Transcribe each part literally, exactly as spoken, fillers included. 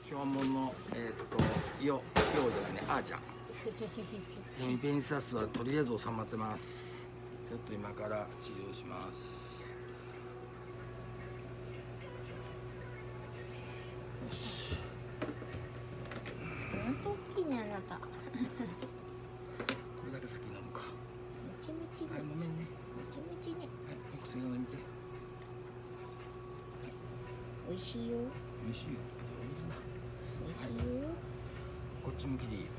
標本のえっ、ー、とよようじゃないね、あーちゃん。ヘミペニサスはとりあえず収まってます。ちょっと今から治療します。よし。 本当大きいね、あなた。これだけ先飲むか。 もちもちね。 はい、ごめんね。 もちもちね。 はい、お薬飲んでみて。 美味しいよ。 美味しいよ。上手だ。 美味しいよ。はい、 こっち向きでいい。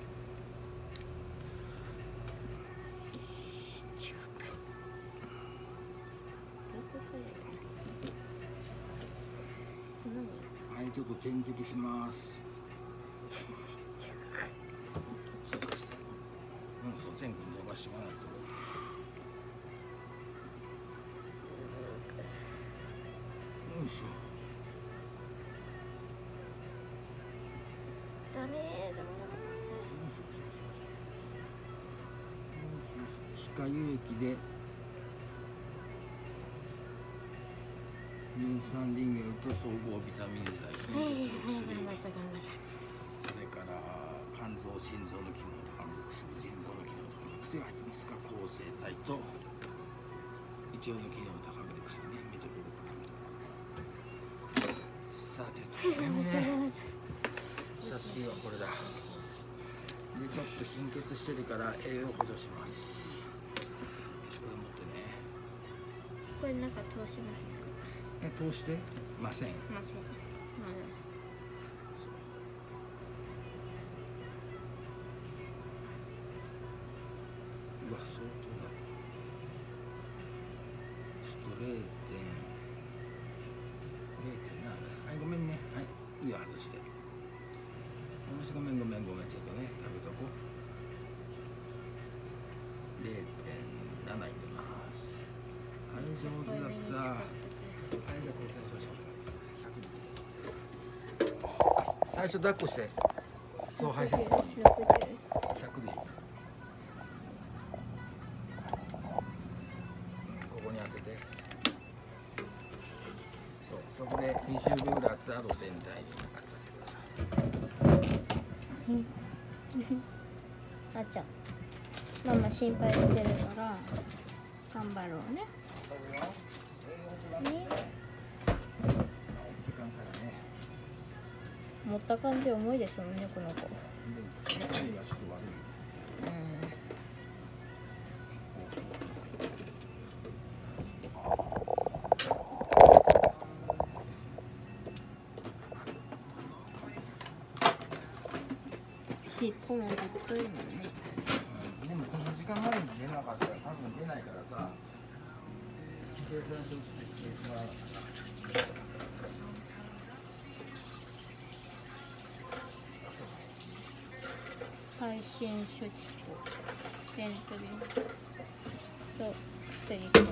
はい、ちょっと点滴します。うん、そう、全部伸ばしてもらって。よいしょ。 ダメだ。 皮下輸液で乳酸リンゲルと総合ビタミン剤、それから肝臓、心臓の機能を高める薬、腎臓の機能を高める薬が入ってますが、抗生剤と胃腸の機能を高める薬ね、ミトコロプラミト。さてとね、さすがはこれだ。で、ちょっと貧血してるから栄養補助します。これ持ってね。 これなんか通しますね。 え、通してません。 ません。まだ。 うわ、相当だ。ちょっと れいてんれいてんなな。はい、ごめんね。はい、いいよ、外して。よし、ごめんごめんごめん、ちょっとね、食べとこう。れいてんなな 入れます。はい、上手だった。はい、じゃあこれ最初お願いします。最初抱っこして。そう、排泄。ひゃくでいい。ここに当てて。そう、そこでにじゅうびょうぐらい当てたら路線体に当ててください。 あっちゃん、ママ心配してるから頑張ろうね。ね。持った感じ重いですもんね、この子。尻尾も太いもんね。 でもこの時間までに出なかったら多分出ないからさ。計算書って計算は配信処置とセントリーと薬と